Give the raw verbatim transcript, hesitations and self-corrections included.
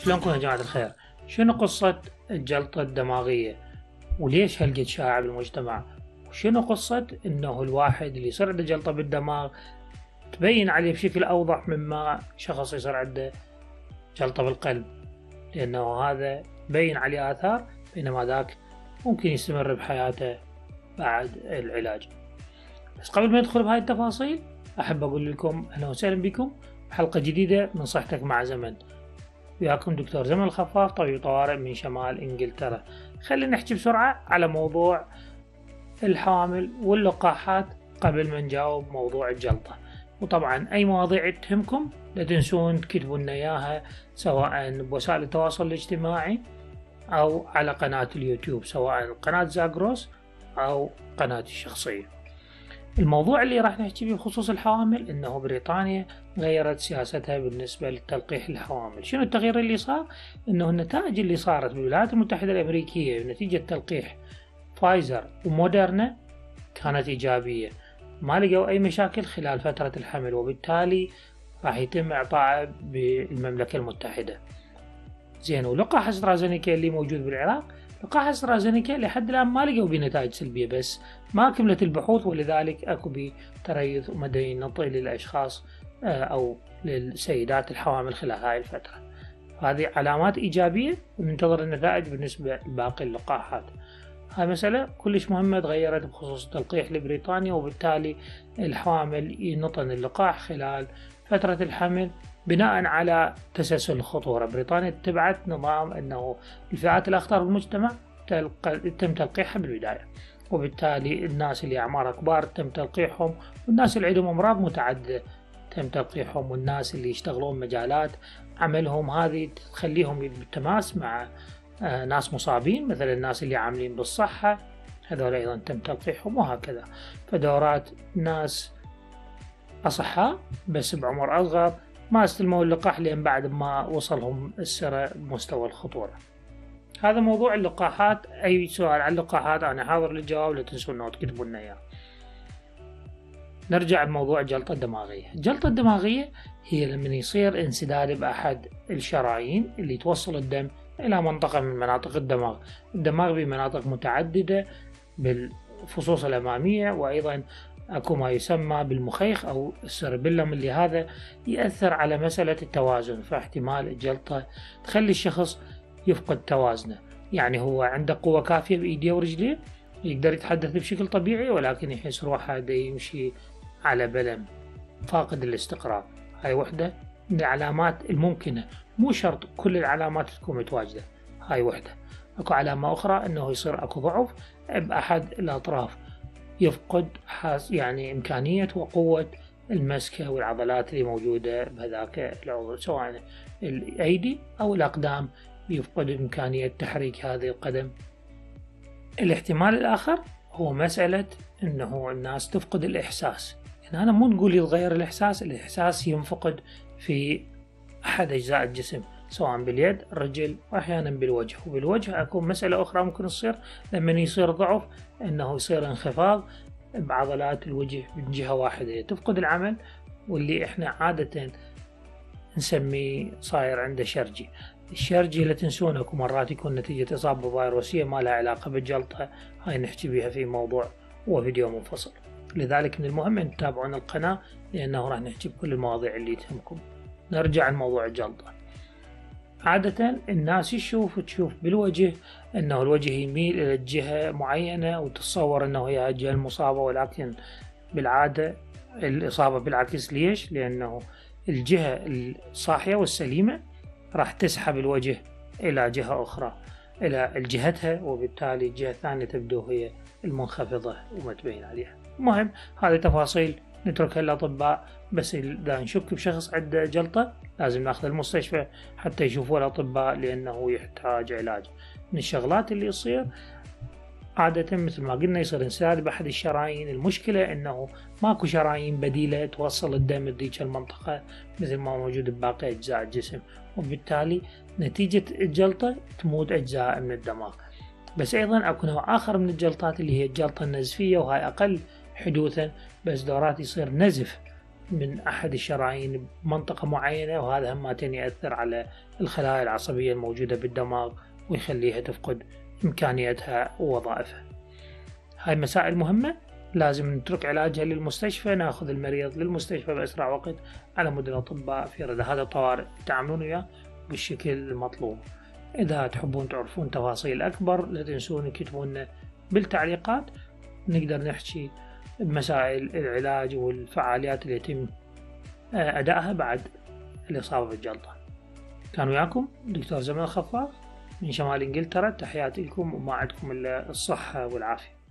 شلونكم يا جماعة الخير؟ شنو قصة الجلطة الدماغية؟ وليش هلقت شائعة بالمجتمع؟ وشنو قصة انه الواحد اللي يصير عنده جلطة بالدماغ تبين عليه بشكل اوضح مما شخص يصير عنده جلطة بالقلب، لانه هذا بين عليه اثار بينما ذاك ممكن يستمر بحياته بعد العلاج. بس قبل ما ندخل بهاي التفاصيل احب اقول لكم اهلا وسهلا بكم بحلقة جديدة من صحتك مع زمن. وياكم دكتور زمن الخفاف، طبيب طوارئ من شمال انجلترا. خلينا نحكي بسرعة على موضوع الحوامل واللقاحات قبل ما نجاوب موضوع الجلطة. وطبعا اي مواضيع تهمكم لا تنسون تكتبوا لنا اياها سواء بوسائل التواصل الاجتماعي او على قناة اليوتيوب، سواء قناة زاغروس او قناتي الشخصية. الموضوع اللي راح نحكي فيه بخصوص الحوامل انه بريطانيا غيرت سياستها بالنسبة لتلقيح الحوامل. شنو التغيير اللي صار؟ انه النتائج اللي صارت بالولايات المتحدة الامريكية نتيجة تلقيح فايزر وموديرنا كانت ايجابية، ما لقوا اي مشاكل خلال فترة الحمل، وبالتالي راح يتم اعطائه بالمملكة المتحدة. زين، ولقاح استرازينيكا اللي موجود بالعراق، لقاح استرازينيكا لحد الآن ما لقوا به نتائج سلبية، بس ما كملت البحوث ولذلك اكو به تريث ومدى نطي للأشخاص أو للسيدات الحوامل خلال هاي الفترة. هذه علامات إيجابية وننتظر النتائج بالنسبة لباقي اللقاحات. هاي مسألة كلش مهمة تغيرت بخصوص التلقيح لبريطانيا، وبالتالي الحوامل ينطن اللقاح خلال فترة الحمل بناء على تسلسل الخطورة. بريطانيا اتبعت نظام أنه الفئات الأخطر بالمجتمع تم تلقيحها بالبداية، وبالتالي الناس اللي أعمار كبار تم تلقيحهم، والناس اللي عندهم أمراض متعددة تم تلقيحهم، والناس اللي يشتغلون مجالات عملهم هذه تخليهم بالتماس مع ناس مصابين، مثل الناس اللي عاملين بالصحة هذول أيضا تم تلقيحهم، وهكذا. فدورات ناس أصحاء بس بعمر أصغر ما استلموا اللقاح لأن بعد ما وصلهم السرة بمستوى الخطورة. هذا موضوع اللقاحات. أي سؤال عن اللقاحات أنا حاضر للجواب، لا تنسوا أنه تكتبوا لنا إياه. نرجع لموضوع الجلطة الدماغية. الجلطة الدماغية هي لما يصير انسداد بأحد الشرايين اللي توصل الدم إلى منطقة من مناطق الدماغ. الدماغ بمناطق متعددة بالفصوص الأمامية، وأيضا أكو ما يسمى بالمخيخ أو السيربيلم اللي هذا يأثر على مسألة التوازن، فاحتمال الجلطة تخلي الشخص يفقد توازنه. يعني هو عنده قوة كافية بإيديه ورجليه، يقدر يتحدث بشكل طبيعي، ولكن يحس روحه دا يمشي على بلم، فاقد الاستقرار. هاي وحدة من العلامات الممكنة، مو شرط كل العلامات تكون متواجدة. هاي وحدة. اكو علامة اخرى انه يصير اكو ضعف باحد الاطراف، يفقد حاس يعني امكانية وقوة المسكة والعضلات اللي موجودة بهذاك العضو، سواء الايدي او الاقدام، يفقد امكانية تحريك هذه القدم. الاحتمال الاخر هو مسألة انه الناس تفقد الاحساس. يعني انا مو نقول يتغير الاحساس، الاحساس ينفقد في احد اجزاء الجسم، سواء باليد، الرجل، واحيانا بالوجه. وبالوجه اكو مسألة اخرى ممكن تصير لما يصير ضعف، انه يصير انخفاض بعضلات الوجه من جهة واحدة، تفقد العمل، واللي احنا عادة نسميه صاير عنده شرجي. الشرجي لا تنسون اكو مرات يكون نتيجة إصابة فيروسية ما لها علاقة بالجلطة، هاي نحكي بيها في موضوع وفيديو منفصل. لذلك من المهم أن تتابعون القناة لأنه راح نحكي بكل المواضيع اللي تهمكم. نرجع لموضوع الجلطة. عادة الناس يشوف تشوف بالوجه أنه الوجه يميل إلى جهة معينة وتتصور أنه هي الجهة المصابة، ولكن بالعادة الإصابة بالعكس. ليش؟ لأنه الجهة الصاحية والسليمة راح تسحب الوجه إلى جهة أخرى إلى جهتها، وبالتالي الجهة الثانية تبدو هي المنخفضة وما تبين عليها. المهم هذه تفاصيل نتركها للأطباء، بس إذا نشك بشخص عنده جلطة لازم ناخذ المستشفى حتى يشوفوا الأطباء لأنه يحتاج علاج. من الشغلات اللي يصير عادة مثل ما قلنا يصير انسداد بأحد الشرايين. المشكلة أنه ماكو شرايين بديلة توصل الدم لذيك المنطقة مثل ما موجود بباقي أجزاء الجسم، وبالتالي نتيجة الجلطة تموت أجزاء من الدماغ. بس أيضا أكو نوع آخر من الجلطات اللي هي الجلطة النزفية، وهاي أقل حدوثا، بس دورات يصير نزف من أحد الشرايين بمنطقة معينة، وهذا همتين يأثر على الخلايا العصبية الموجودة بالدماغ ويخليها تفقد إمكانيتها ووظائفها. هاي مسائل مهمة، لازم نترك علاجها للمستشفى، ناخذ المريض للمستشفى بأسرع وقت على مود الأطباء في ردهات الطوارئ يتعاملون وياه بالشكل المطلوب. إذا تحبون تعرفون تفاصيل أكبر لا تنسون كتبونا بالتعليقات، نقدر نحكي بمسائل العلاج والفعاليات اللي يتم أدائها بعد الإصابة بالجلطة. كان وياكم دكتور زمن الخفاف من شمال إنجلترا، تحياتي لكم وما عندكم إلا الصحة والعافية.